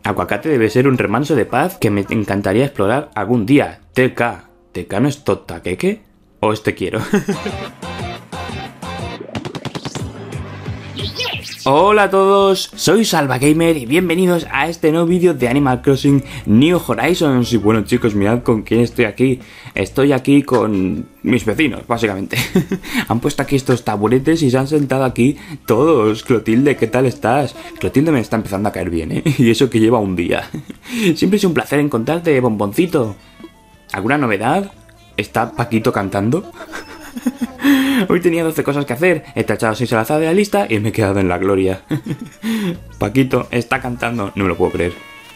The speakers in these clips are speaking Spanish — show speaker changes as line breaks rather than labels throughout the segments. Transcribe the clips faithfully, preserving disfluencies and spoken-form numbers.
Aguacate debe ser un remanso de paz que me encantaría explorar algún día. T K. ¿T K no es Totaqueque? ¿O este quiero? Hola a todos, soy SalvaGamer y bienvenidos a este nuevo vídeo de Animal Crossing New Horizons. Y bueno chicos, mirad con quién estoy aquí. Estoy aquí con mis vecinos, básicamente. Han puesto aquí estos taburetes y se han sentado aquí todos. Clotilde, ¿qué tal estás? Clotilde me está empezando a caer bien, ¿eh? Y eso que lleva un día. Siempre es un placer encontrarte, bomboncito. ¿Alguna novedad? ¿Está Paquito cantando? Hoy tenía doce cosas que hacer, he tachado seis al azar de la lista y me he quedado en la gloria. Paquito está cantando, no me lo puedo creer.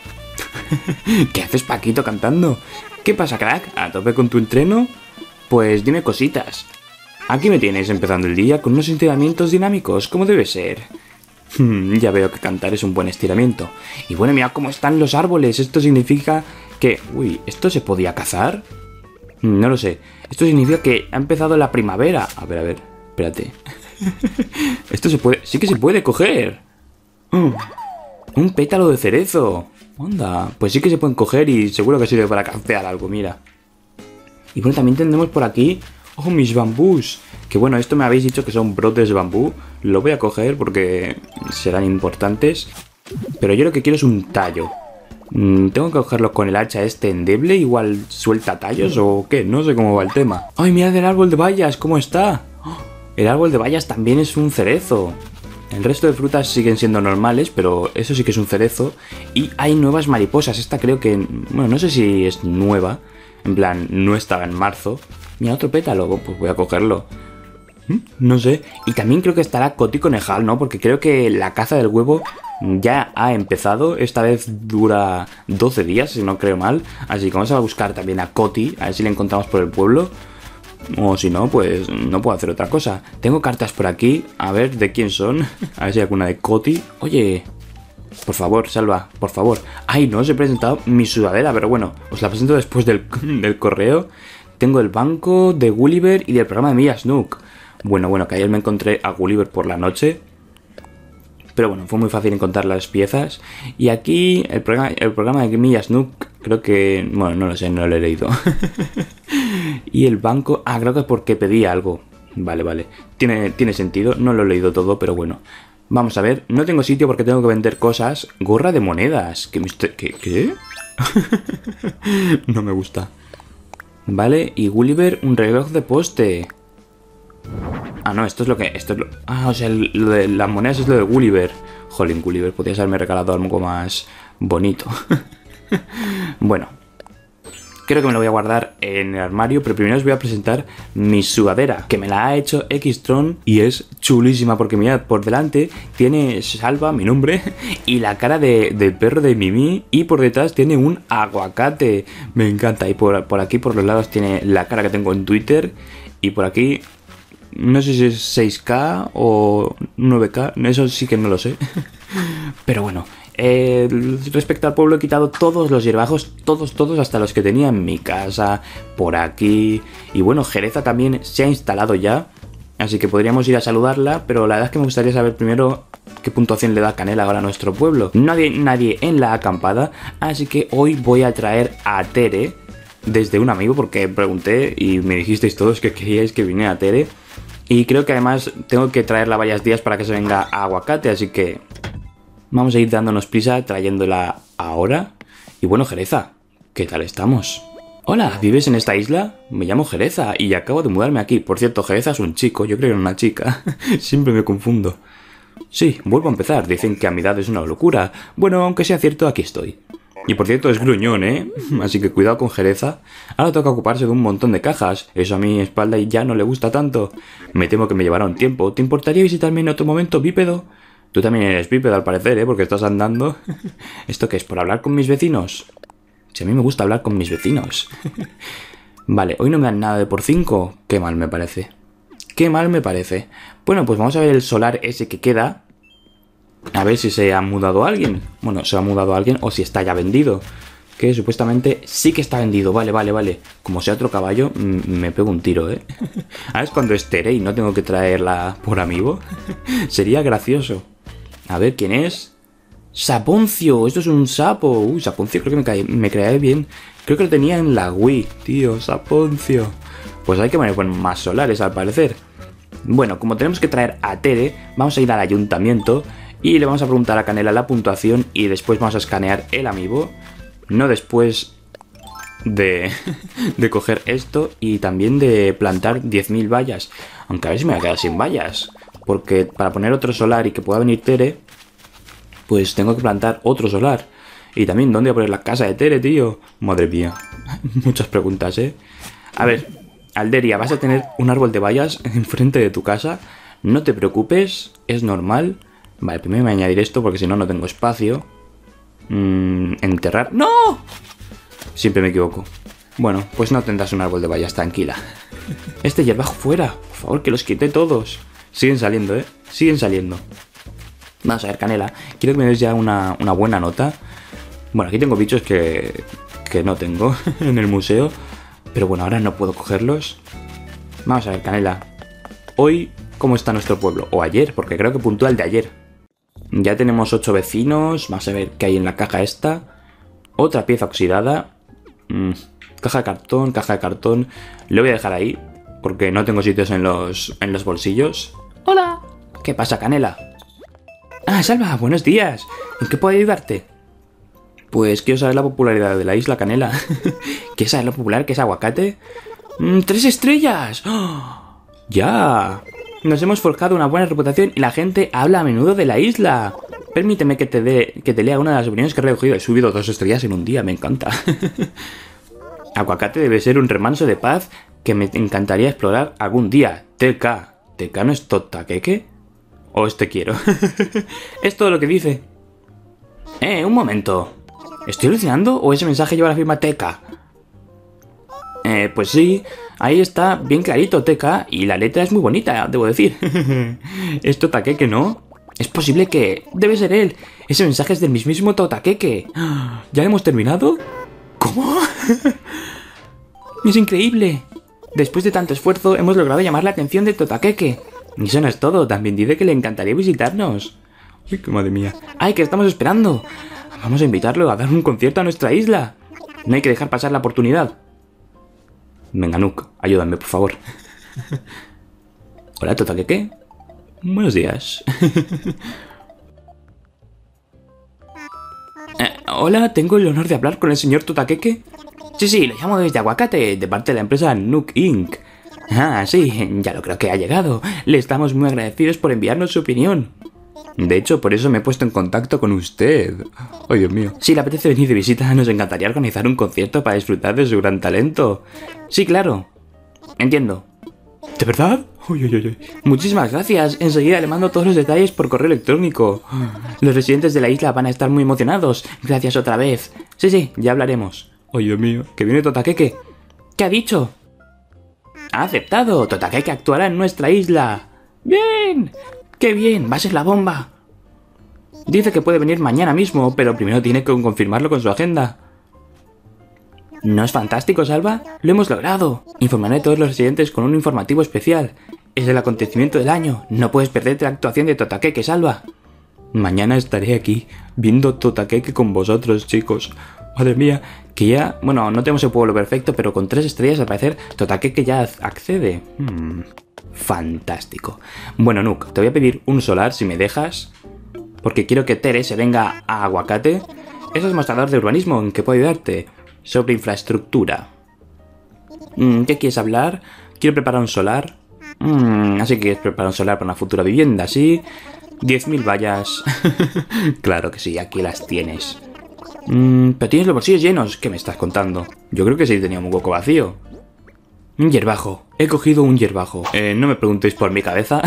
¿Qué haces, Paquito, cantando? ¿Qué pasa, crack? ¿A tope con tu entreno? Pues dime cositas. Aquí me tienes empezando el día con unos estiramientos dinámicos, como debe ser. Ya veo que cantar es un buen estiramiento. Y bueno, mira cómo están los árboles, esto significa que... Uy, ¿esto se podía cazar? No lo sé. Esto significa que ha empezado la primavera. A ver, a ver, espérate. Esto se puede... Sí que se puede coger. Oh, un pétalo de cerezo. Anda, pues sí que se pueden coger y seguro que sirve para cafear algo, mira. Y bueno, también tendremos por aquí... Oh, mis bambús. Que bueno, esto me habéis dicho que son brotes de bambú. Lo voy a coger porque serán importantes. Pero yo lo que quiero es un tallo. ¿Tengo que cogerlo con el hacha este endeble? ¿Igual suelta tallos o qué? No sé cómo va el tema. ¡Ay, mirad el árbol de bayas! ¿Cómo está? El árbol de bayas también es un cerezo. El resto de frutas siguen siendo normales, pero eso sí que es un cerezo. Y hay nuevas mariposas. Esta creo que... Bueno, no sé si es nueva. En plan, no estaba en marzo. Mira, otro pétalo. Pues voy a cogerlo. No sé. Y también creo que estará Coti Conejal, ¿no? Porque creo que la caza del huevo ya ha empezado. Esta vez dura doce días, si no creo mal. Así que vamos a buscar también a Coti, a ver si le encontramos por el pueblo. O si no, pues no puedo hacer otra cosa. Tengo cartas por aquí, a ver de quién son. A ver si hay alguna de Coti. Oye, por favor, Salva, por favor. Ay, no os he presentado mi sudadera, pero bueno, os la presento después del, del correo. Tengo el banco de Gulliver y del programa de Milla Snook. Bueno, bueno, que ayer me encontré a Gulliver por la noche. Pero bueno, fue muy fácil encontrar las piezas. Y aquí el programa, el programa de Milla Snook, creo que... Bueno, no lo sé, no lo he leído. Y el banco... Ah, creo que es porque pedí algo. Vale, vale. Tiene, tiene sentido, no lo he leído todo, pero bueno. Vamos a ver, no tengo sitio porque tengo que vender cosas. Gorra de monedas. ¿Qué? ¿Qué? ¿Qué? No me gusta. Vale, y Gulliver, un reloj de poste. Ah, no, esto es lo que... Esto es lo... Ah, o sea, lo de las monedas es lo de Gulliver. Jolín, Gulliver, podrías haberme regalado algo más bonito. Bueno, creo que me lo voy a guardar en el armario, pero primero os voy a presentar mi sudadera, que me la ha hecho Xtron y es chulísima porque mirad, por delante tiene Salva, mi nombre, y la cara de, del perro de Mimi, y por detrás tiene un aguacate. Me encanta. Y por, por aquí, por los lados, tiene la cara que tengo en Twitter, y por aquí... No sé si es seis K o nueve K, eso sí que no lo sé. Pero bueno, eh, respecto al pueblo he quitado todos los hierbajos, todos, todos, hasta los que tenía en mi casa, por aquí. Y bueno, Jereza también se ha instalado ya, así que podríamos ir a saludarla, pero la verdad es que me gustaría saber primero qué puntuación le da Canela ahora a nuestro pueblo. Nadie, nadie en la acampada, así que hoy voy a traer a Tere desde un amigo, porque pregunté y me dijisteis todos que queríais que viniera a Tere. Y creo que además tengo que traerla varios días para que se venga a Aguacate, así que vamos a ir dándonos prisa trayéndola ahora. Y bueno, Jereza, ¿qué tal estamos? Hola, ¿vives en esta isla? Me llamo Jereza y acabo de mudarme aquí. Por cierto, Jereza es un chico, yo creo que era una chica. Siempre me confundo. Sí, vuelvo a empezar, dicen que a mi edad es una locura. Bueno, aunque sea cierto, aquí estoy. Y por cierto, es gruñón, ¿eh? Así que cuidado con Jereza. Ahora toca ocuparse de un montón de cajas. Eso a mi espalda ya no le gusta tanto. Me temo que me llevará un tiempo. ¿Te importaría visitarme en otro momento, bípedo? Tú también eres bípedo al parecer, ¿eh? Porque estás andando. ¿Esto qué es? ¿Por hablar con mis vecinos? Si a mí me gusta hablar con mis vecinos. Vale, hoy no me dan nada de por cinco. Qué mal me parece. Qué mal me parece. Bueno, pues vamos a ver el solar ese que queda. A ver si se ha mudado alguien. Bueno, se ha mudado alguien o si está ya vendido. Que supuestamente sí que está vendido. Vale, vale, vale. Como sea otro caballo, me pego un tiro, ¿eh? Ah, es cuando es Tere y no tengo que traerla por amigo. Sería gracioso. A ver, ¿quién es? Saponcio, esto es un sapo. Uy, Saponcio creo que me, cae, me cae bien. Creo que lo tenía en la Wii, tío, Saponcio. Pues hay que poner bueno, más solares al parecer. Bueno, como tenemos que traer a Tere, vamos a ir al ayuntamiento y le vamos a preguntar a Canela la puntuación y después vamos a escanear el amiibo. No después de, de coger esto y también de plantar diez mil vallas. Aunque a ver si me voy a quedar sin vallas. Porque para poner otro solar y que pueda venir Tere, pues tengo que plantar otro solar. Y también, ¿dónde voy a poner la casa de Tere, tío? Madre mía. Muchas preguntas, ¿eh? A ver, Alderia, vas a tener un árbol de vallas enfrente de tu casa. No te preocupes, es normal. Vale, primero me voy a añadir esto porque si no, no tengo espacio. Mm, enterrar... ¡No! Siempre me equivoco. Bueno, pues no tendrás un árbol de vallas, tranquila. Este hierbajo fuera. Por favor, que los quite todos. Siguen saliendo, ¿eh? Siguen saliendo. Vamos a ver, Canela. Quiero que me des ya una, una buena nota. Bueno, aquí tengo bichos que, que no tengo en el museo. Pero bueno, ahora no puedo cogerlos. Vamos a ver, Canela. Hoy, ¿cómo está nuestro pueblo? O ayer, porque creo que puntúa el de ayer. Ya tenemos ocho vecinos. Vamos a ver qué hay en la caja esta. Otra pieza oxidada. Mm, caja de cartón, caja de cartón. Lo voy a dejar ahí, porque no tengo sitios en los, en los bolsillos. ¡Hola! ¿Qué pasa, Canela? Ah, Salva, buenos días. ¿En qué puedo ayudarte? Pues quiero saber la popularidad de la isla, Canela. ¿Quieres saber lo popular que es Aguacate? Mm, ¡Tres estrellas! ¡Oh! ¡Ya! Nos hemos forjado una buena reputación y la gente habla a menudo de la isla. Permíteme que te, dé, que te lea una de las opiniones que he recogido. He subido dos estrellas en un día, me encanta. Aguacate debe ser un remanso de paz que me encantaría explorar algún día. T K. ¿T K no es Totaqueque? ¿O es te quiero? Es todo lo que dice. Eh, un momento. ¿Estoy alucinando o ese mensaje lleva la firma T K? Eh, pues sí, ahí está bien clarito T K y la letra es muy bonita, debo decir. ¿Es Totaqueque, no? Es posible que... Debe ser él. Ese mensaje es del mismísimo Totaqueque. ¿Ya hemos terminado? ¿Cómo? Es increíble. Después de tanto esfuerzo hemos logrado llamar la atención de Totaqueque. Y eso no es todo, también dice que le encantaría visitarnos. Uy, qué madre mía. ¡Ay, que estamos esperando! Vamos a invitarlo a dar un concierto a nuestra isla. No hay que dejar pasar la oportunidad. Venga, Nook, ayúdame, por favor. Hola, Totaqueque. Buenos días. eh, hola, tengo el honor de hablar con el señor Totaqueque. Sí, sí, le llamo desde Aguacate, de parte de la empresa Nook incorporated. Ah, sí, ya lo creo que ha llegado. Le estamos muy agradecidos por enviarnos su opinión. De hecho, por eso me he puesto en contacto con usted. ¡Ay, Dios mío! Si le apetece venir de visita, nos encantaría organizar un concierto para disfrutar de su gran talento. Sí, claro. Entiendo. ¿De verdad? Uy, uy, uy. Muchísimas gracias. Enseguida le mando todos los detalles por correo electrónico. Los residentes de la isla van a estar muy emocionados. Gracias otra vez. Sí, sí, ya hablaremos. ¡Ay, Dios mío! ¡Que viene Totaqueque! ¿Qué ha dicho? Ha aceptado. Totaqueque actuará en nuestra isla. ¡Bien! ¡Qué bien! ¡Va a ser la bomba! Dice que puede venir mañana mismo, pero primero tiene que confirmarlo con su agenda. ¿No es fantástico, Salva? ¡Lo hemos logrado! Informaré a todos los residentes con un informativo especial. Es el acontecimiento del año. No puedes perderte la actuación de Totaqueque, Salva. Mañana estaré aquí, viendo Totaqueque con vosotros, chicos. Madre mía, que ya... Bueno, no tenemos el pueblo perfecto, pero con tres estrellas al parecer Totaqueque ya accede. Hmm, fantástico. Bueno, Nook, te voy a pedir un solar si me dejas, porque quiero que Tere se venga a Aguacate. Eso es mostrador de urbanismo, ¿en qué puedo ayudarte? Sobre infraestructura. Hmm, ¿qué quieres hablar? Quiero preparar un solar. Hmm, así que quieres preparar un solar para una futura vivienda, ¿sí? diez mil vallas. Claro que sí, aquí las tienes. Mm, pero tienes los bolsillos llenos. ¿Qué me estás contando? Yo creo que sí tenía un hueco vacío. Un hierbajo. He cogido un hierbajo. Eh, no me preguntéis por mi cabeza.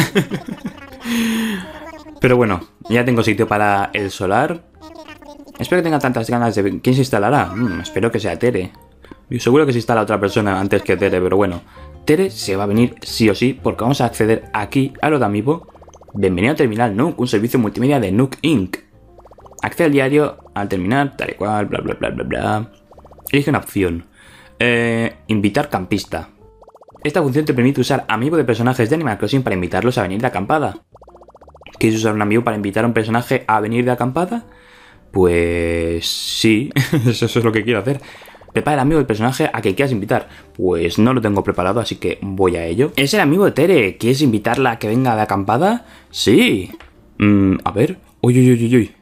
Pero bueno, ya tengo sitio para el solar. Espero que tenga tantas ganas de... ¿Quién se instalará? Mm, espero que sea Tere. Yo seguro que se instala otra persona antes que Tere, pero bueno. Tere se va a venir sí o sí porque vamos a acceder aquí a lo de Amiibo. Bienvenido a Terminal Nook, un servicio multimedia de Nook incorporated. Accede al diario al terminar, tal y cual, bla bla bla bla bla. Elige una opción. Eh, invitar campista. Esta función te permite usar amiibo de personajes de Animal Crossing para invitarlos a venir de acampada. ¿Quieres usar un amiibo para invitar a un personaje a venir de acampada? Pues sí, eso es lo que quiero hacer. Prepara el amigo del personaje a quien quieras invitar. Pues no lo tengo preparado, así que voy a ello. Es el amigo de Tere. ¿Quieres invitarla a que venga de acampada? Sí. Mm, a ver. Uy, uy, uy, uy, uy.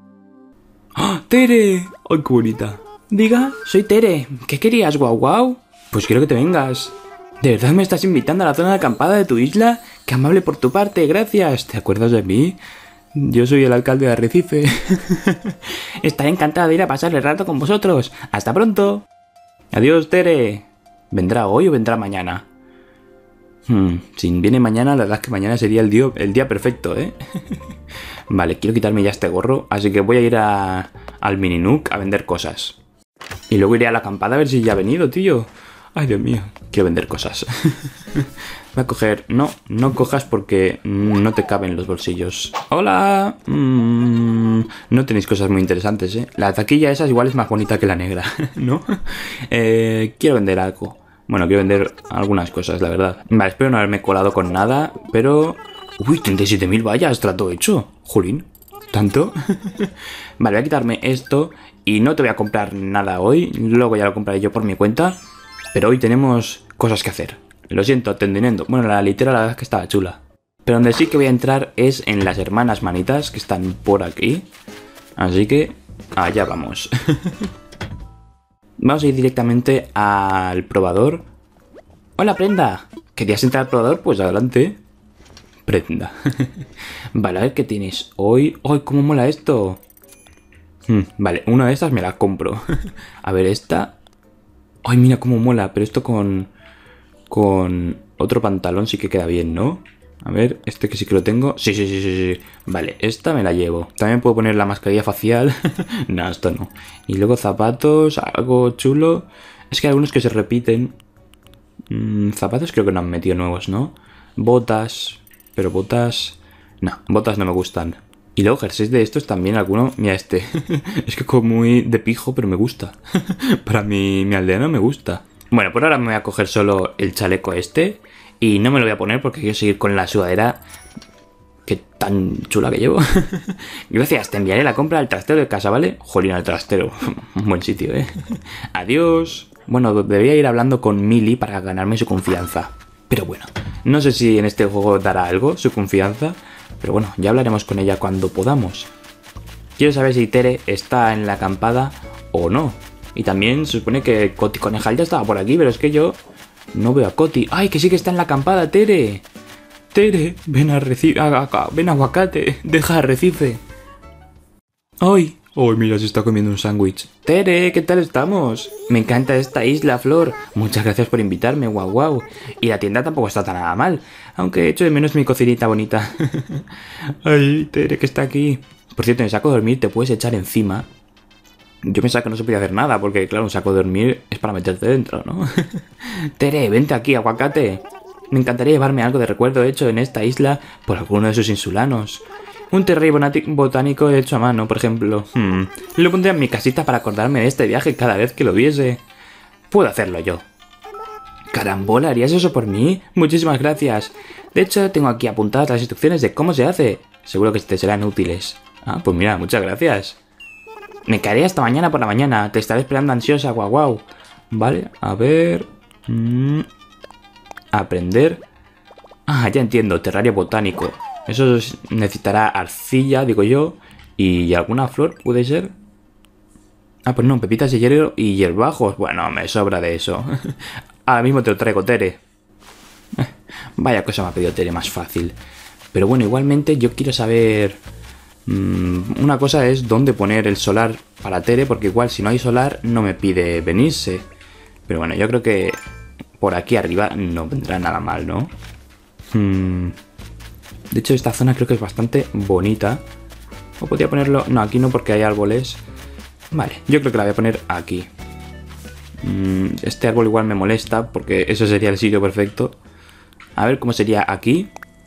¡Ah! ¡Tere! ¡Ay, qué bonita! Diga, soy Tere. ¿Qué querías, guau guau? Pues quiero que te vengas. ¿De verdad me estás invitando a la zona de acampada de tu isla? ¡Qué amable por tu parte! ¡Gracias! ¿Te acuerdas de mí? Yo soy el alcalde de Arrecife. Estaré encantada de ir a pasar el rato con vosotros. ¡Hasta pronto! Adiós, Tere. ¿Vendrá hoy o vendrá mañana? Hmm, si viene mañana, la verdad es que mañana sería el día, el día perfecto, ¿eh? Vale, quiero quitarme ya este gorro, así que voy a ir a, al Mini Nook a vender cosas. Y luego iré a la acampada a ver si ya ha venido, tío. Ay, Dios mío, quiero vender cosas. Voy a coger... No, no cojas porque no te caben los bolsillos. ¡Hola! Mm, no tenéis cosas muy interesantes, ¿eh? La taquilla esa igual es más bonita que la negra, ¿no? Eh, quiero vender algo. Bueno, quiero vender algunas cosas, la verdad. Vale, espero no haberme colado con nada, pero... ¡Uy, treinta y siete mil vallas! Trato hecho. Jolín, ¿tanto? Vale, voy a quitarme esto y no te voy a comprar nada hoy. Luego ya lo compraré yo por mi cuenta. Pero hoy tenemos cosas que hacer. Lo siento, tendiniendo. Bueno, la litera la verdad es que estaba chula. Pero donde sí que voy a entrar es en las hermanas manitas que están por aquí. Así que allá vamos. Vamos a ir directamente al probador. Hola, Prenda. ¿Querías entrar al probador? Pues adelante. Prenda. Vale, a ver qué tienes hoy. ¡Ay, cómo mola esto! Hmm, vale, una de estas me la compro. A ver, esta... ¡Ay, mira cómo mola! Pero esto con... Con otro pantalón sí que queda bien, ¿no? A ver, este que sí que lo tengo. Sí, sí, sí, sí, sí. Vale, esta me la llevo. También puedo poner la mascarilla facial. No, esto no. Y luego zapatos, algo chulo. Es que hay algunos que se repiten. Mm, zapatos creo que no han metido nuevos, ¿no? Botas. Pero botas... No, botas no me gustan. Y luego jerseys de estos también, alguno... Mira este. Es que como muy de pijo, pero me gusta. Para mi, mi aldeano me gusta. Bueno, por ahora me voy a coger solo el chaleco este. Y no me lo voy a poner porque quiero seguir con la sudadera que tan chula que llevo. Gracias, te enviaré la compra al trastero de casa, ¿vale? Jolín, al trastero. Un buen sitio, ¿eh? Adiós. Bueno, debería ir hablando con Millie para ganarme su confianza. Pero bueno, no sé si en este juego dará algo, su confianza. Pero bueno, ya hablaremos con ella cuando podamos. Quiero saber si Tere está en la acampada o no. Y también se supone que Coti Conejal ya estaba por aquí, pero es que yo no veo a Coti. ¡Ay, que sí que está en la acampada, Tere! Tere, ven a Arrecife, ven a Aguacate, deja Arrecife. ¡Ay! ¡Ay, mira, se está comiendo un sándwich! Tere, ¿qué tal estamos? Me encanta esta isla, Flor. Muchas gracias por invitarme, guau guau. Y la tienda tampoco está tan nada mal, aunque echo de menos mi cocinita bonita. ¡Ay, Tere, que está aquí! Por cierto, en el saco de dormir te puedes echar encima. Yo pensaba que no se podía hacer nada, porque claro, un saco de dormir es para meterte dentro, ¿no? Tere, vente aquí, Aguacate. Me encantaría llevarme algo de recuerdo hecho en esta isla por alguno de sus insulanos. Un terreno botánico hecho a mano, por ejemplo. Hmm. Lo pondría en mi casita para acordarme de este viaje cada vez que lo viese. Puedo hacerlo yo. Carambola, ¿harías eso por mí? Muchísimas gracias. De hecho, tengo aquí apuntadas las instrucciones de cómo se hace. Seguro que te serán útiles. Ah, pues mira, muchas gracias. Me quedaré hasta mañana por la mañana. Te estaré esperando ansiosa, guau guau. Vale, a ver... Mm, aprender... Ah, ya entiendo, terrario botánico. Eso necesitará arcilla, digo yo. Y alguna flor, ¿puede ser? Ah, pues no, pepitas de hielo y hierbajos. Bueno, me sobra de eso. Ahora mismo te lo traigo, Tere. Vaya cosa me ha pedido Tere más fácil. Pero bueno, igualmente yo quiero saber... Una cosa es dónde poner el solar para Tere, porque igual si no hay solar no me pide venirse. Pero bueno, yo creo que por aquí arriba no vendrá nada mal, ¿no? Hmm. De hecho, esta zona creo que es bastante bonita. ¿O podría ponerlo? No, aquí no, porque hay árboles. Vale, yo creo que la voy a poner aquí. Este árbol igual me molesta, porque eso sería el sitio perfecto. A ver cómo sería aquí.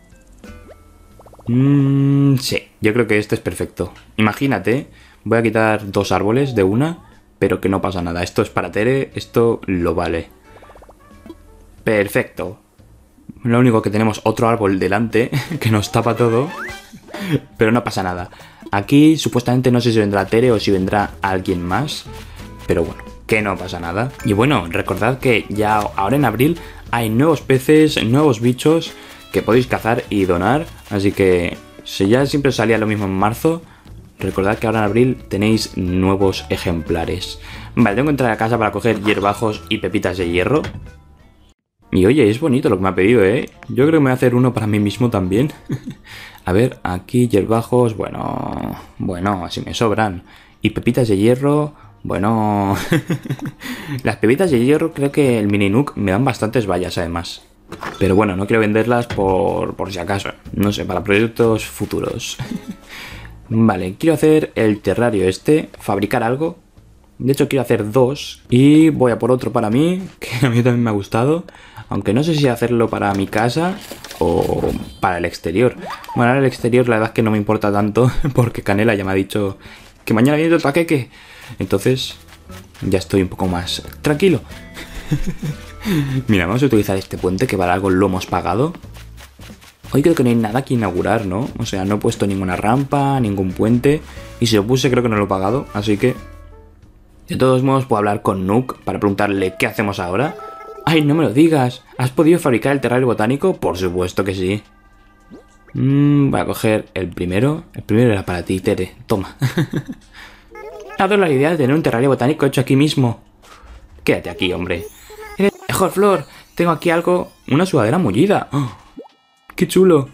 Mm, sí, yo creo que este es perfecto. Imagínate, voy a quitar dos árboles de una, pero que no pasa nada. Esto es para Tere, esto lo vale. Perfecto. Lo único que tenemos otro árbol delante que nos tapa todo. Pero no pasa nada. Aquí supuestamente no sé si vendrá Tere o si vendrá alguien más. Pero bueno, que no pasa nada. Y bueno, recordad que ya ahora en abril hay nuevos peces, nuevos bichos que podéis cazar y donar. Así que si ya siempre salía lo mismo en marzo, recordad que ahora en abril tenéis nuevos ejemplares. Vale, tengo que entrar a casa para coger hierbajos y pepitas de hierro. Y oye, es bonito lo que me ha pedido, ¿eh? Yo creo que me voy a hacer uno para mí mismo también. A ver, aquí hierbajos, bueno... Bueno, así me sobran. Y pepitas de hierro, bueno... Las pepitas de hierro creo que el mini Nook me dan bastantes vallas además. Pero bueno, no quiero venderlas por, por si acaso. No sé, para proyectos futuros. Vale, quiero hacer el terrario este, fabricar algo. De hecho quiero hacer dos y voy a por otro para mí, que a mí también me ha gustado. Aunque no sé si hacerlo para mi casa o para el exterior. Bueno, ahora el exterior la verdad es que no me importa tanto porque Canela ya me ha dicho que mañana viene el taqueque. Entonces ya estoy un poco más tranquilo. Mira, vamos a utilizar este puente que para algo lo hemos pagado. Hoy creo que no hay nada que inaugurar, ¿no? O sea, no he puesto ninguna rampa, ningún puente. Y si lo puse creo que no lo he pagado, así que... De todos modos puedo hablar con Nook para preguntarle qué hacemos ahora. ¡Ay, no me lo digas! ¿Has podido fabricar el terrario botánico? Por supuesto que sí. Mm, voy a coger el primero. El primero era para ti, Tere. Toma. Me ha dado la idea de tener un terrario botánico hecho aquí mismo. Quédate aquí, hombre. Eres mejor, Flor. Tengo aquí algo... Una sudadera mullida. ¡Oh! ¡Qué chulo!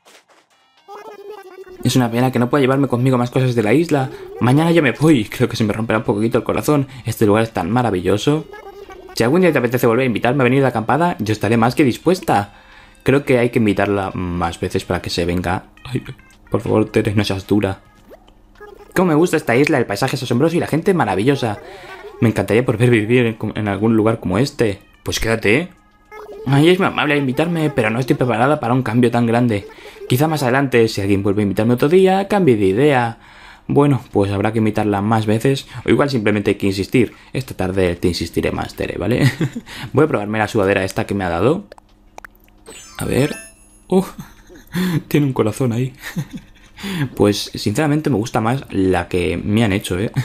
Es una pena que no pueda llevarme conmigo más cosas de la isla. Mañana ya me voy. Creo que se me romperá un poquito el corazón. Este lugar es tan maravilloso. Si algún día te apetece volver a invitarme a venir de acampada, yo estaré más que dispuesta. Creo que hay que invitarla más veces para que se venga. Ay, por favor, Tere, no seas dura. Cómo me gusta esta isla, el paisaje es asombroso y la gente maravillosa. Me encantaría volver a vivir en, en algún lugar como este. Pues quédate, ¿eh? Ay, es muy amable al invitarme, pero no estoy preparada para un cambio tan grande. Quizá más adelante, si alguien vuelve a invitarme otro día, cambie de idea. Bueno, pues habrá que invitarla más veces, o igual simplemente hay que insistir. Esta tarde te insistiré más, Tere, ¿vale? Voy a probarme la sudadera esta que me ha dado. A ver... ¡Uh! Tiene un corazón ahí. Pues, sinceramente, me gusta más la que me han hecho, ¿eh?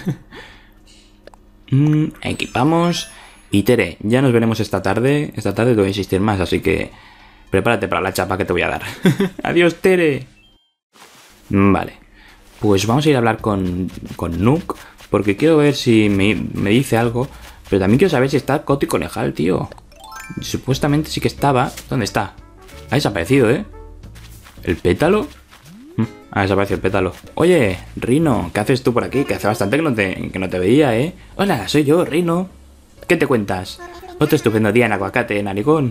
Mm, equipamos... Y Tere, ya nos veremos esta tarde. Esta tarde te voy a insistir más, así que... Prepárate para la chapa que te voy a dar. ¡Adiós, Tere! Vale. Pues vamos a ir a hablar con, con Nook, porque quiero ver si me, me dice algo. Pero también quiero saber si está Coti Conejal, tío. Supuestamente sí que estaba. ¿Dónde está? Ha desaparecido, ¿eh? ¿El pétalo? Ha desaparecido el pétalo. Oye, Rino, ¿qué haces tú por aquí? Que hace bastante que no te, que no te veía, ¿eh? Hola, soy yo, Rino. ¿Qué te cuentas? Otro estupendo día en Aguacate, en Arigón.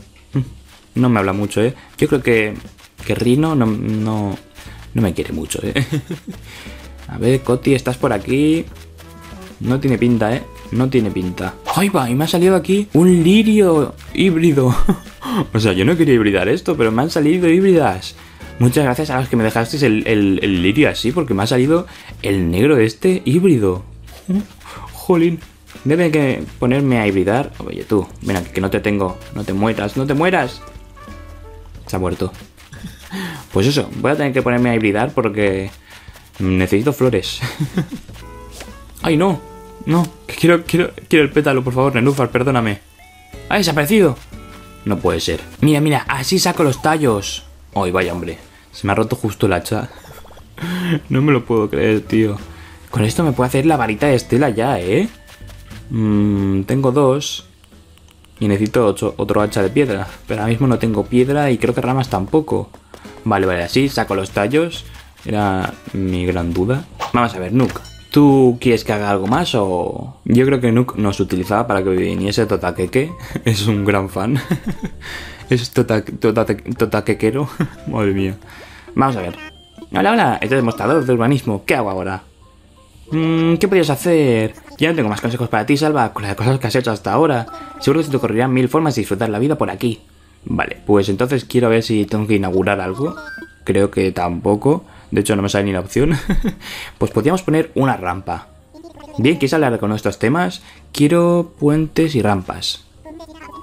No me habla mucho, ¿eh? Yo creo que, que Rino no, no, no me quiere mucho, ¿eh? A ver, Coti, ¿estás por aquí? No tiene pinta, ¿eh? No tiene pinta. ¡Ay, va! Y me ha salido aquí un lirio híbrido. O sea, yo no quería hibridar esto, pero me han salido híbridas. Muchas gracias a los que me dejasteis el, el, el lirio así, porque me ha salido el negro este híbrido. Jolín. Debe que ponerme a hibridar. Oye, tú, ven aquí, que no te tengo. No te mueras, no te mueras. Se ha muerto. Pues eso, voy a tener que ponerme a hibridar porque necesito flores. ¡Ay, no! No, que quiero, quiero, quiero el pétalo, por favor, Nenúfar, perdóname. ¡Ha desaparecido! No puede ser. Mira, mira, así saco los tallos. ¡Ay, vaya, hombre! Se me ha roto justo el hacha. No me lo puedo creer, tío. Con esto me puedo hacer la varita de Estela ya, ¿eh? Mm, tengo dos. Y necesito ocho, otro hacha de piedra. Pero ahora mismo no tengo piedra y creo que ramas tampoco. Vale, vale, así saco los tallos. Era mi gran duda. Vamos a ver, Nook, ¿tú quieres que haga algo más o...? Yo creo que Nook nos utilizaba para que viniese Totakeke. Es un gran fan. Es Totaquequero. Madre mía. Vamos a ver. Hola, hola, este demostrador de urbanismo. ¿Qué hago ahora? Mm, ¿Qué podrías hacer? Ya no tengo más consejos para ti, Salva, con las cosas que has hecho hasta ahora. Seguro que se te ocurrirán mil formas de disfrutar la vida por aquí. Vale, pues entonces quiero ver si tengo que inaugurar algo. Creo que tampoco. De hecho, no me sale ni la opción. Pues podríamos poner una rampa. Bien, ¿quieres hablar con nuestros temas? Quiero puentes y rampas.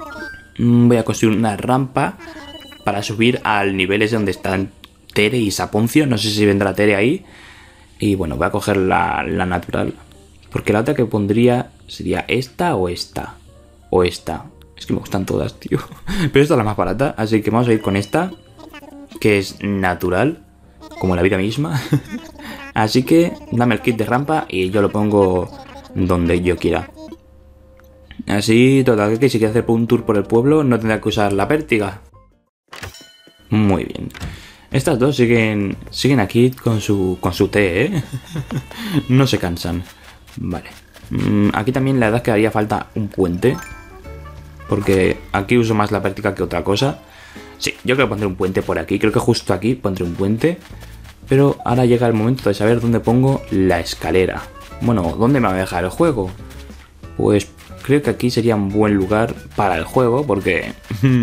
voy a construir una rampa para subir al nivel ese donde están Tere y Saponcio. No sé si vendrá Tere ahí. Y bueno, voy a coger la, la natural. Porque la otra que pondría sería esta o esta. O esta. Es que me gustan todas, tío. Pero esta es la más barata. Así que vamos a ir con esta. Que es natural. Como la vida misma. Así que dame el kit de rampa y yo lo pongo donde yo quiera. Así, total, que si quiere hacer un tour por el pueblo no tendrá que usar la pértiga. Muy bien. Estas dos siguen siguen aquí con su con su té, ¿eh? No se cansan. Vale. Aquí también la verdad es que haría falta un puente. Porque aquí uso más la pértiga que otra cosa. Sí, yo creo que pondré un puente por aquí. Creo que justo aquí pondré un puente. Pero ahora llega el momento de saber dónde pongo la escalera. Bueno, ¿dónde me va a dejar el juego? Pues creo que aquí sería un buen lugar para el juego. Porque...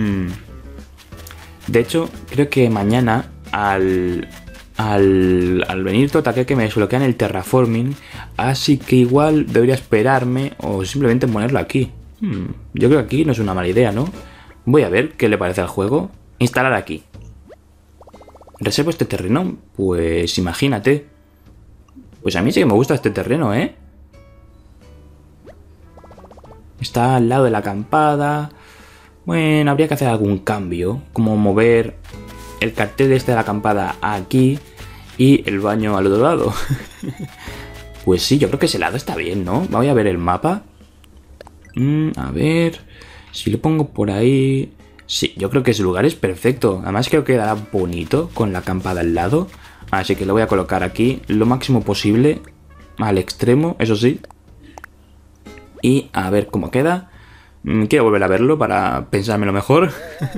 de hecho, creo que mañana al... Al, al venir Totakeke me desbloquean el terraforming. Así que igual debería esperarme o simplemente ponerlo aquí. Hmm, yo creo que aquí no es una mala idea, ¿no? Voy a ver qué le parece al juego. Instalar aquí. ¿Reservo este terreno? Pues imagínate. Pues a mí sí que me gusta este terreno, ¿eh? Está al lado de la acampada. Bueno, habría que hacer algún cambio. Como mover el cartel este de la acampada aquí y el baño al otro lado. Pues sí, yo creo que ese lado está bien, ¿no? Voy a ver el mapa. Mm, a ver... Si lo pongo por ahí... Sí, yo creo que ese lugar es perfecto. Además creo que quedará bonito con la acampada al lado. Así que lo voy a colocar aquí lo máximo posible. Al extremo, eso sí. Y a ver cómo queda. Quiero volver a verlo para pensármelo mejor.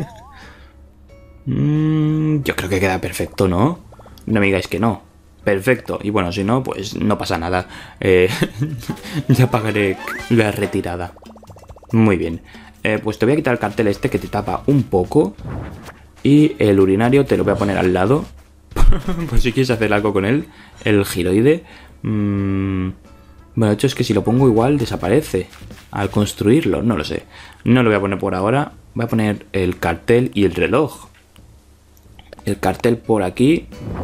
mm, yo creo que queda perfecto, ¿no? No me digáis que no. Perfecto. Y bueno, si no, pues no pasa nada. Eh, ya pagaré la retirada. Muy bien. Eh, pues te voy a quitar el cartel este que te tapa un poco. Y el urinario te lo voy a poner al lado. Por si quieres hacer algo con él. El giroide. Mm, bueno, de hecho es que si lo pongo igual desaparece. Al construirlo, no lo sé. No lo voy a poner por ahora. Voy a poner el cartel y el reloj. El cartel por aquí.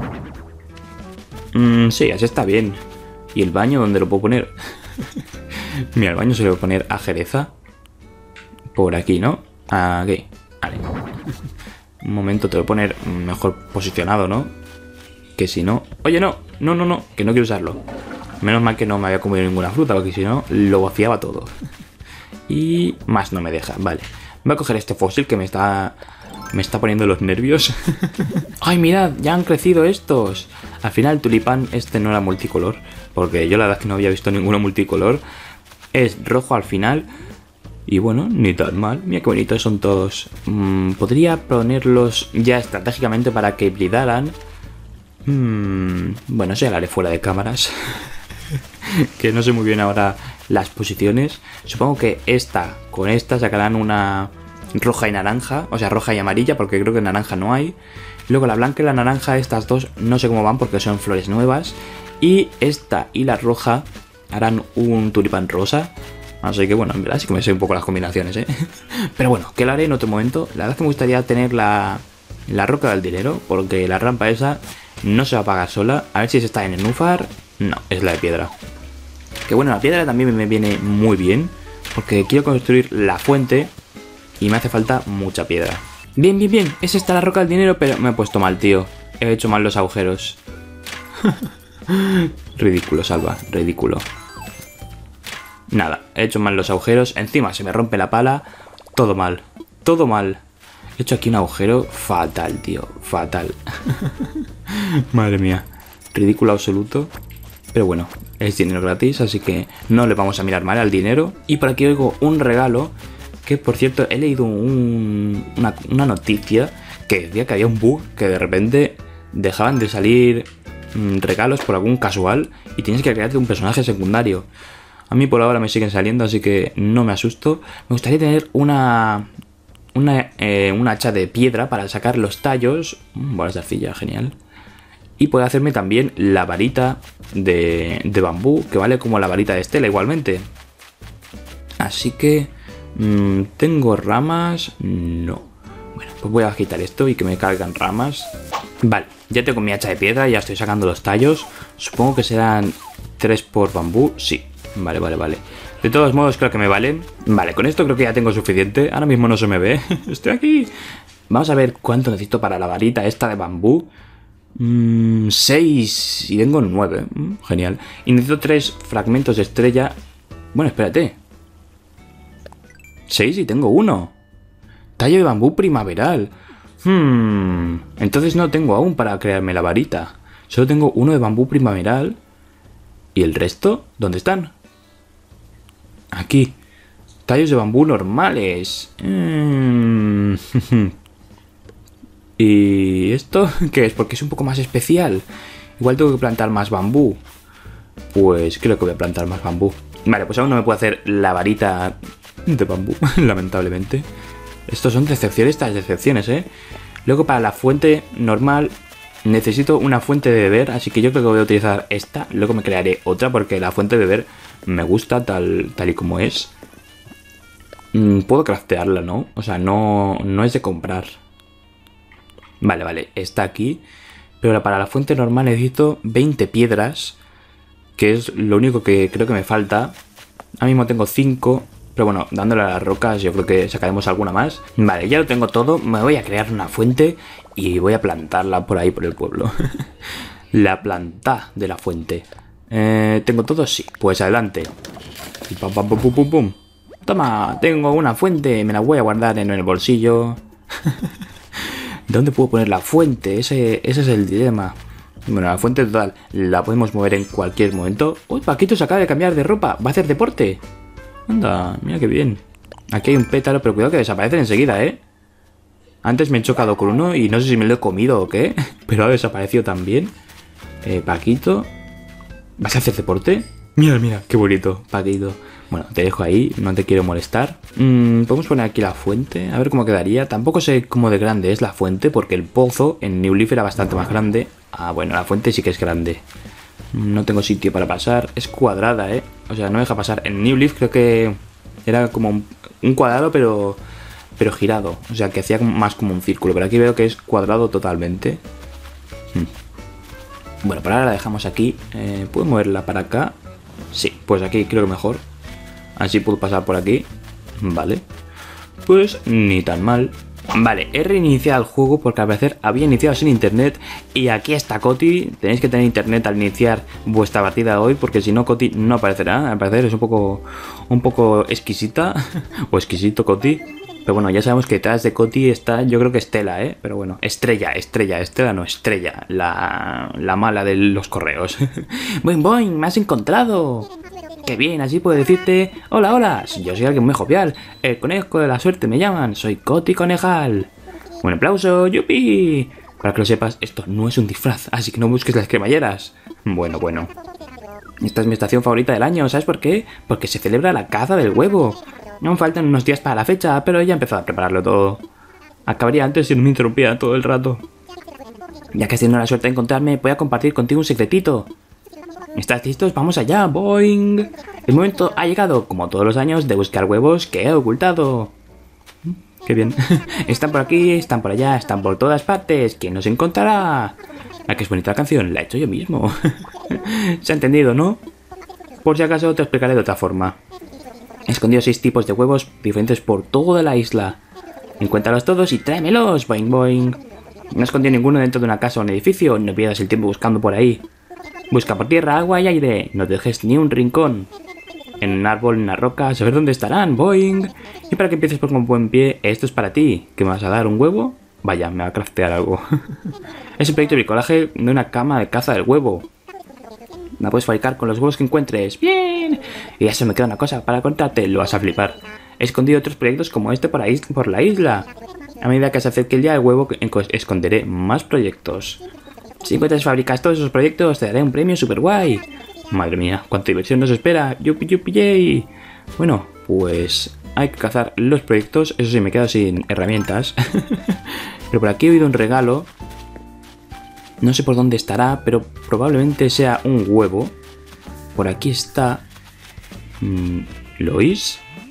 Mm, sí, así está bien. ¿Y el baño dónde lo puedo poner? Mira, el baño se lo voy a poner a Jereza. Por aquí, ¿no? Aquí. Vale. Un momento, te lo voy a poner mejor posicionado, ¿no? Que si no... Oye, no. No, no, no. Que no quiero usarlo. Menos mal que no me había comido ninguna fruta, porque si no, lo vaciaba todo. Y más no me deja. Vale. Voy a coger este fósil que me está... Me está poniendo los nervios. ¡Ay, mirad! Ya han crecido estos. Al final el tulipán este no era multicolor. Porque yo la verdad es que no había visto ninguno multicolor. Es rojo al final. Y bueno, ni tan mal. Mira qué bonitos son todos. Mm, podría ponerlos ya estratégicamente para que brillaran. Mm, bueno, eso ya lo haré fuera de cámaras. Que no sé muy bien ahora las posiciones. Supongo que esta con esta sacarán una... roja y naranja, o sea, roja y amarilla, porque creo que naranja no hay. Luego la blanca y la naranja, estas dos no sé cómo van porque son flores nuevas. Y esta y la roja harán un tulipán rosa. Así que bueno, en verdad sí que me sé un poco las combinaciones, ¿eh? Pero bueno, que lo haré en otro momento. La verdad es que me gustaría tener la, la roca del dinero, porque la rampa esa no se va a pagar sola. A ver si se está en el Nufar. No, es la de piedra. Que bueno, la piedra también me viene muy bien, porque quiero construir la fuente y me hace falta mucha piedra. Bien, bien, bien. Es esta la roca del dinero, pero me he puesto mal, tío. He hecho mal los agujeros. Ridículo, Salva. Ridículo. Nada, he hecho mal los agujeros. Encima se me rompe la pala. Todo mal. Todo mal. He hecho aquí un agujero fatal, tío. Fatal. Madre mía. Ridículo absoluto. Pero bueno, es dinero gratis, así que no le vamos a mirar mal al dinero. Y por aquí oigo un regalo. Que por cierto, he leído un, una, una noticia que decía que había un bug, que de repente dejaban de salir mmm, regalos por algún casual y tienes que crearte un personaje secundario. A mí por ahora me siguen saliendo, así que no me asusto. Me gustaría tener una una, eh, un hacha de piedra para sacar los tallos. Buena arcilla, genial. Y puedo hacerme también la varita de, de bambú, que vale como la varita de Estela igualmente. Así que... Mm, ¿Tengo ramas? No. Bueno, pues voy a quitar esto y que me cargan ramas. Vale, ya tengo mi hacha de piedra, ya estoy sacando los tallos. Supongo que serán tres por bambú. Sí, vale, vale, vale. De todos modos creo que me valen. Vale, con esto creo que ya tengo suficiente. Ahora mismo no se me ve. Estoy aquí. Vamos a ver cuánto necesito para la varita esta de bambú. Mm, seis y tengo nueve. Mm, genial. Y necesito tres fragmentos de estrella. Bueno, espérate. seis y tengo uno. Tallo de bambú primaveral. Hmm, entonces no tengo aún para crearme la varita. Solo tengo uno de bambú primaveral. ¿Y el resto? ¿Dónde están? Aquí. Tallos de bambú normales. Mm. ¿Y esto qué es? Porque es un poco más especial. Igual tengo que plantar más bambú. Pues creo que voy a plantar más bambú. Vale, pues aún no me puedo hacer la varita de bambú, lamentablemente. Estos son decepciones, estas decepciones, ¿eh? Luego para la fuente normal necesito una fuente de beber, así que yo creo que voy a utilizar esta. Luego me crearé otra porque la fuente de beber me gusta tal, tal y como es. Mm, puedo craftearla, ¿no? O sea, no, no es de comprar. Vale, vale, está aquí. Pero para la fuente normal necesito veinte piedras, que es lo único que creo que me falta. Ahora mismo tengo cinco. Pero bueno, dándole a las rocas yo creo que sacaremos alguna más. Vale, ya lo tengo todo. Me voy a crear una fuente y voy a plantarla por ahí, por el pueblo. La planta de la fuente. Eh, ¿Tengo todo? Sí. Pues adelante. Y pum, pum, pum, pum, pum. Toma, tengo una fuente. Me la voy a guardar en el bolsillo. ¿Dónde puedo poner la fuente? Ese, ese es el dilema. Bueno, la fuente total la podemos mover en cualquier momento. Uy, Paquito se acaba de cambiar de ropa. ¿Va a hacer deporte? Anda, mira qué bien. Aquí hay un pétalo, pero cuidado que desaparecen enseguida, ¿eh? Antes me he chocado con uno y no sé si me lo he comido o qué, pero ha desaparecido también. Eh, Paquito, ¿vas a hacer deporte? Mira, mira, qué bonito, Paquito. Bueno, te dejo ahí, no te quiero molestar. Mm, Podemos poner aquí la fuente, a ver cómo quedaría. Tampoco sé cómo de grande es la fuente, porque el pozo en New Leaf era bastante más grande. Ah, bueno, la fuente sí que es grande. No tengo sitio para pasar. Es cuadrada, ¿eh? O sea, no me deja pasar. En New Leaf creo que era como un, un cuadrado, pero pero girado. O sea, que hacía más como un círculo. Pero aquí veo que es cuadrado totalmente. Hmm. Bueno, por ahora la dejamos aquí. Eh, ¿Puedo moverla para acá? Sí, pues aquí creo que mejor. Así puedo pasar por aquí. Vale. Pues ni tan mal. Vale, he reiniciado el juego porque al parecer había iniciado sin internet. Y aquí está Coti. Tenéis que tener internet al iniciar vuestra partida hoy, porque si no Coti no aparecerá. Al parecer es un poco un poco exquisita. O exquisito Coti. Pero bueno, ya sabemos que detrás de Coti está, yo creo que Estela, ¿eh? Pero bueno, Estrella, Estrella, Estela no, Estrella. La, la mala de los correos. Boing, boing, me has encontrado. ¡Qué bien! Así puedo decirte: hola, hola, yo soy alguien muy jovial. El conejo de la suerte me llaman. Soy Coti Conejal. Un aplauso, yupi. Para que lo sepas, esto no es un disfraz, así que no busques las cremalleras. Bueno, bueno. Esta es mi estación favorita del año, ¿sabes por qué? Porque se celebra la caza del huevo. Aún faltan unos días para la fecha, pero ya he empezado a prepararlo todo. Acabaría antes si no me interrumpía todo el rato. Ya que has tenido la suerte de encontrarme, voy a compartir contigo un secretito. ¿Estás listos? ¡Vamos allá! ¡Boing! El momento ha llegado, como todos los años, de buscar huevos que he ocultado. ¡Qué bien! Están por aquí, están por allá, están por todas partes. ¿Quién nos encontrará? ¿A qué es bonita la canción? La he hecho yo mismo. ¿Se ha entendido, no? Por si acaso te explicaré de otra forma. He escondido seis tipos de huevos diferentes por toda la isla. Encuéntralos todos y tráemelos. Boing, boing. No he escondido ninguno dentro de una casa o un edificio. No pierdas el tiempo buscando por ahí. Busca por tierra, agua y aire. No dejes ni un rincón. En un árbol, en una roca, saber dónde estarán. Boing. Y para que empieces por un buen pie, esto es para ti. ¿Qué me vas a dar? ¿Un huevo? Vaya, me va a craftear algo. Es un proyecto de bricolaje de una cama de caza del huevo. La puedes fabricar con los huevos que encuentres. ¡Bien! Y ya se me queda una cosa para contarte. Lo vas a flipar. He escondido otros proyectos como este por, ahí, por la isla. A medida que se acerque el día del huevo, esconderé más proyectos. Si encuentras y fabricas todos esos proyectos, te daré un premio super guay. Madre mía, cuánta diversión nos espera. Yupi, yupi, yay. Bueno, pues hay que cazar los proyectos. Eso sí, me quedo sin herramientas. Pero por aquí he oído un regalo. No sé por dónde estará, pero probablemente sea un huevo. Por aquí está... ¿Lo oís?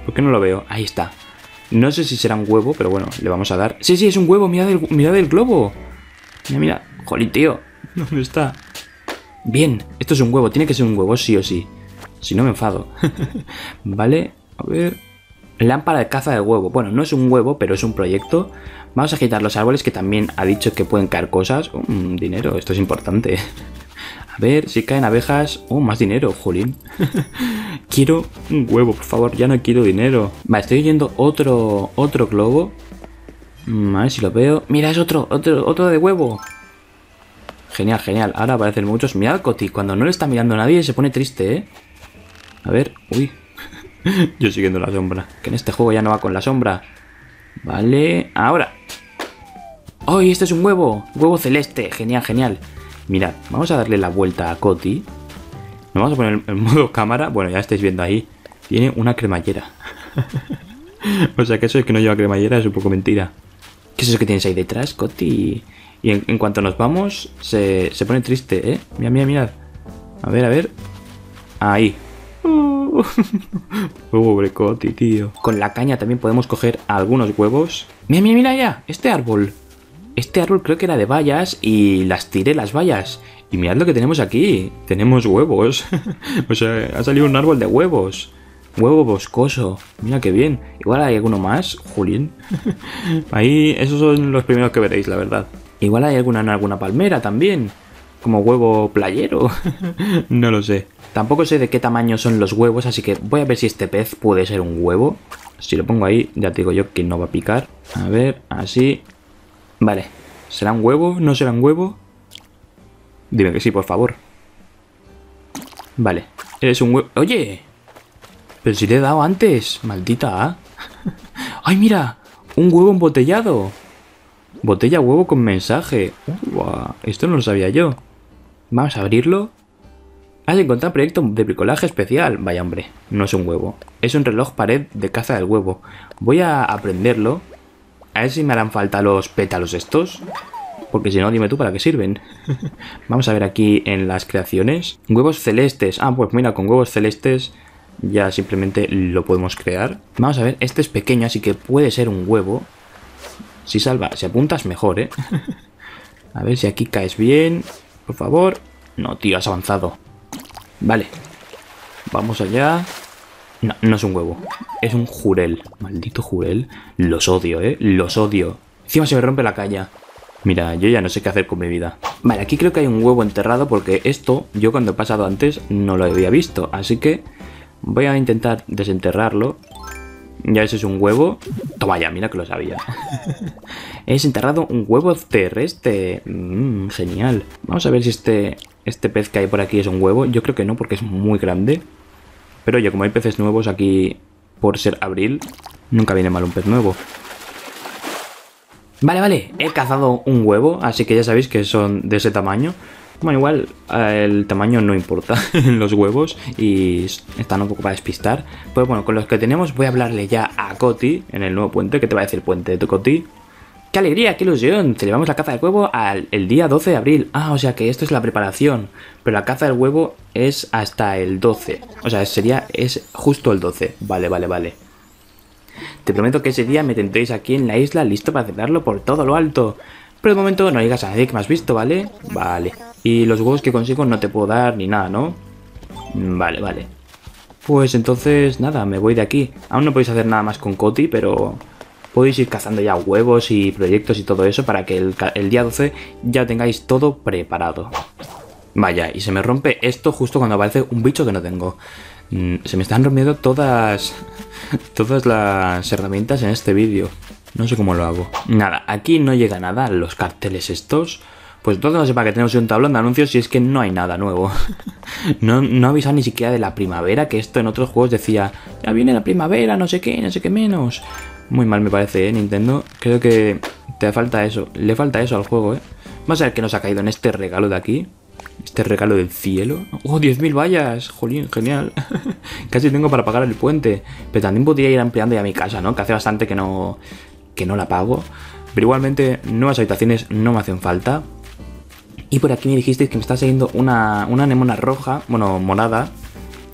¿Por qué no lo veo? Ahí está. No sé si será un huevo, pero bueno, le vamos a dar. Sí, sí, es un huevo, mirad el, mirad el globo. Mira, mira. Jolín, tío. ¿Dónde está? Bien, esto es un huevo, tiene que ser un huevo sí o sí. Si no me enfado. Vale, a ver. Lámpara de caza de huevo. Bueno, no es un huevo, pero es un proyecto. Vamos a quitar los árboles, que también ha dicho que pueden caer cosas. Um, dinero, esto es importante. A ver, si caen abejas. Oh, más dinero, jolín. Quiero un huevo, por favor, ya no quiero dinero. Vale, estoy oyendo otro, otro globo. A ver si lo veo. Mira, es otro, otro, otro de huevo. Genial, genial. Ahora aparecen muchos. Mirad, Coti, cuando no le está mirando a nadie se pone triste, ¿eh? A ver, uy. Yo siguiendo la sombra. Que en este juego ya no va con la sombra. Vale, ahora. ¡Oh, este es un huevo! Huevo celeste, genial, genial. Mirad, vamos a darle la vuelta a Coti. Nos vamos a poner en modo cámara. Bueno, ya estáis viendo ahí. Tiene una cremallera. O sea que eso es que no lleva cremallera es un poco mentira. ¿Qué es eso que tienes ahí detrás, Coti? Y en, en cuanto nos vamos, se, se pone triste, ¿eh? Mira, mira, mirad. A ver, a ver. Ahí. Oh, pobre Coti, tío. Con la caña también podemos coger algunos huevos. Mira, mira, mira ya. Este árbol. Este árbol creo que era de bayas y las tiré las bayas. Y mirad lo que tenemos aquí. Tenemos huevos. O sea, ha salido un árbol de huevos. Huevo boscoso. Mira qué bien. Igual hay alguno más, Julián. Ahí, esos son los primeros que veréis, la verdad. Igual hay alguna en alguna palmera también. Como huevo playero. No lo sé. Tampoco sé de qué tamaño son los huevos, así que voy a ver si este pez puede ser un huevo. Si lo pongo ahí, ya te digo yo que no va a picar. A ver, así. Vale. ¿Será un huevo? ¿No será un huevo? Dime que sí, por favor. Vale. Eres un huevo. ¡Oye! Pero si te he dado antes. Maldita. ¡Ay, mira! Un huevo embotellado. Botella huevo con mensaje. Uah, esto no lo sabía yo. Vamos a abrirlo. Has encontrado un proyecto de bricolaje especial. Vaya hombre, no es un huevo. Es un reloj pared de caza del huevo. Voy a aprenderlo. A ver si me harán falta los pétalos estos. Porque si no, dime tú para qué sirven. Vamos a ver aquí en las creaciones. Huevos celestes. Ah, pues mira, con huevos celestes ya simplemente lo podemos crear. Vamos a ver, este es pequeño, así que puede ser un huevo. Si salva, si apuntas mejor, ¿eh? A ver si aquí caes bien. Por favor. No, tío, has avanzado. Vale. Vamos allá. No, no es un huevo. Es un jurel. Maldito jurel. Los odio, ¿eh? Los odio. Encima se me rompe la caña. Mira, yo ya no sé qué hacer con mi vida. Vale, aquí creo que hay un huevo enterrado porque esto, yo cuando he pasado antes, no lo había visto. Así que voy a intentar desenterrarlo. Ya ese es un huevo. Toma ya, mira que lo sabía. He desenterrado un huevo terrestre. Mmm, genial. Vamos a ver si este, este pez que hay por aquí es un huevo. Yo creo que no, porque es muy grande. Pero oye, como hay peces nuevos aquí por ser abril, nunca viene mal un pez nuevo. Vale, vale, he cazado un huevo, así que ya sabéis que son de ese tamaño. Bueno, igual el tamaño no importa en los huevos y están un poco para despistar. Pues bueno, con los que tenemos voy a hablarle ya a Coti en el nuevo puente. ¿Qué te va a decir el puente de tu Coti? ¡Qué alegría, qué ilusión! Celebramos la caza del huevo al, el día doce de abril. Ah, o sea que esto es la preparación. Pero la caza del huevo es hasta el doce. O sea, sería, es justo el doce. Vale, vale, vale. Te prometo que ese día me tendréis aquí en la isla listo para celebrarlo por todo lo alto. Pero de momento no digas a nadie que me has visto, ¿vale? Vale. Y los huevos que consigo no te puedo dar ni nada, ¿no? Vale, vale. Pues entonces, nada, me voy de aquí. Aún no podéis hacer nada más con Coti, pero podéis ir cazando ya huevos y proyectos y todo eso para que el, el día doce ya tengáis todo preparado. Vaya, y se me rompe esto justo cuando aparece un bicho que no tengo. Se me están rompiendo todas, todas las herramientas en este vídeo. No sé cómo lo hago. Nada, aquí no llega nada, los carteles estos. Pues entonces no sé para qué tenemos un tablón de anuncios si es que no hay nada nuevo. No, no avisan ni siquiera de la primavera, que esto en otros juegos decía, ya viene la primavera, no sé qué, no sé qué menos. Muy mal me parece, ¿eh, Nintendo? Creo que te falta eso, le falta eso al juego, ¿eh? Vamos a ver qué nos ha caído en este regalo de aquí. Este regalo del cielo. ¡Oh, diez mil vallas! ¡Jolín, genial! Casi tengo para pagar el puente. Pero también podría ir ampliando ya mi casa, ¿no? Que hace bastante que no, que no la pago. Pero igualmente, nuevas habitaciones no me hacen falta. Y por aquí me dijisteis que me está siguiendo una, una anemona roja, bueno, morada.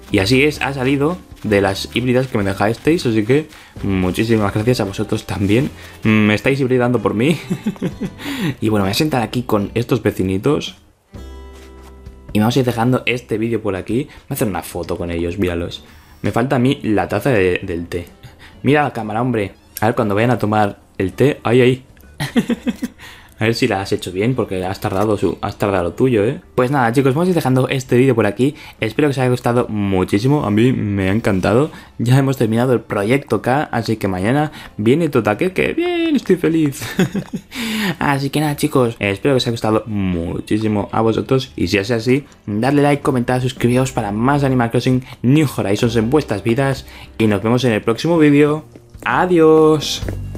Y así es, ha salido de las híbridas que me dejasteis, así que muchísimas gracias a vosotros también. Me estáis hibridando por mí. Y bueno, me voy a sentar aquí con estos vecinitos. Y vamos a ir dejando este vídeo por aquí. Voy a hacer una foto con ellos, míralos. Me falta a mí la taza de, del té. Mira la cámara, hombre. A ver, cuando vayan a tomar el té, ahí, ahí. A ver si la has hecho bien, porque has tardado, su, has tardado lo tuyo, ¿eh? Pues nada, chicos, vamos a ir dejando este vídeo por aquí. Espero que os haya gustado muchísimo. A mí me ha encantado. Ya hemos terminado el proyecto K, así que mañana viene Totaque, que bien, estoy feliz. Así que nada, chicos, espero que os haya gustado muchísimo a vosotros. Y si es así, dadle like, comentad, suscribiros para más Animal Crossing New Horizons en vuestras vidas. Y nos vemos en el próximo vídeo. Adiós.